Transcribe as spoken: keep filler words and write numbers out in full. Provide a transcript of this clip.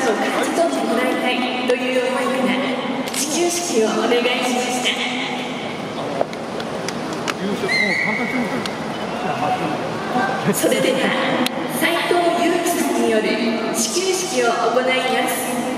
を勝ち取ってもらいたいという思いから始球式をお願いしました。それでは斉藤祐樹さんによる始球式を行います。